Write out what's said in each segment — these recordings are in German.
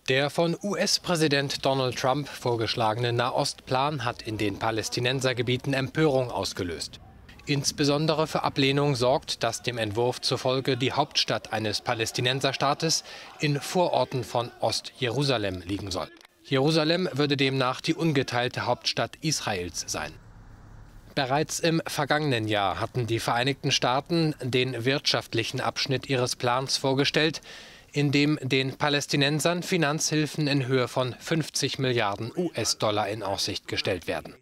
Der von US-Präsident Donald Trump vorgeschlagene Nahostplan hat in den Palästinensergebieten Empörung ausgelöst. Insbesondere für Ablehnung sorgt, dass dem Entwurf zufolge die Hauptstadt eines Palästinenserstaates in Vororten von Ost-Jerusalem liegen soll. Jerusalem würde demnach die ungeteilte Hauptstadt Israels sein. Bereits im vergangenen Jahr hatten die Vereinigten Staaten den wirtschaftlichen Abschnitt ihres Plans vorgestellt, in dem den Palästinensern Finanzhilfen in Höhe von 50 Milliarden US-Dollar in Aussicht gestellt werden.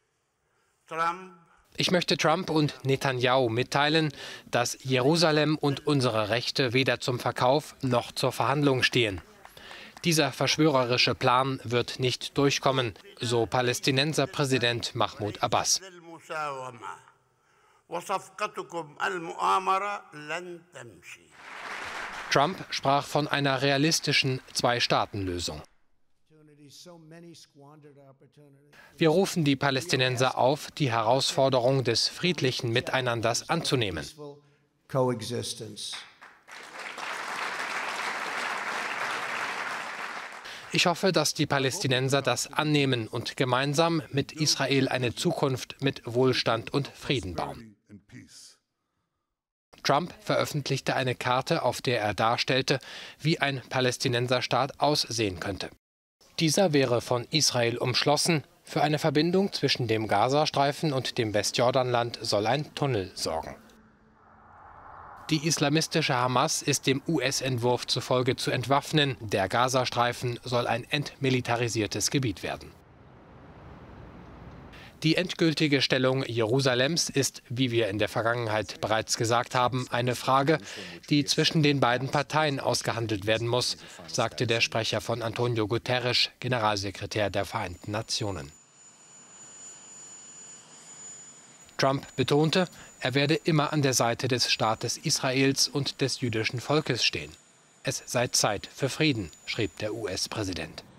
Ich möchte Trump und Netanyahu mitteilen, dass Jerusalem und unsere Rechte weder zum Verkauf noch zur Verhandlung stehen. Dieser verschwörerische Plan wird nicht durchkommen, so Palästinenserpräsident Mahmoud Abbas. Trump sprach von einer realistischen Zwei-Staaten-Lösung. Wir rufen die Palästinenser auf, die Herausforderung des friedlichen Miteinanders anzunehmen. Ich hoffe, dass die Palästinenser das annehmen und gemeinsam mit Israel eine Zukunft mit Wohlstand und Frieden bauen. Trump veröffentlichte eine Karte, auf der er darstellte, wie ein Palästinenserstaat aussehen könnte. Dieser wäre von Israel umschlossen. Für eine Verbindung zwischen dem Gazastreifen und dem Westjordanland soll ein Tunnel sorgen. Die islamistische Hamas ist dem US-Entwurf zufolge zu entwaffnen. Der Gazastreifen soll ein entmilitarisiertes Gebiet werden. Die endgültige Stellung Jerusalems ist, wie wir in der Vergangenheit bereits gesagt haben, eine Frage, die zwischen den beiden Parteien ausgehandelt werden muss, sagte der Sprecher von Antonio Guterres, Generalsekretär der Vereinten Nationen. Trump betonte, er werde immer an der Seite des Staates Israels und des jüdischen Volkes stehen. Es sei Zeit für Frieden, schrieb der US-Präsident.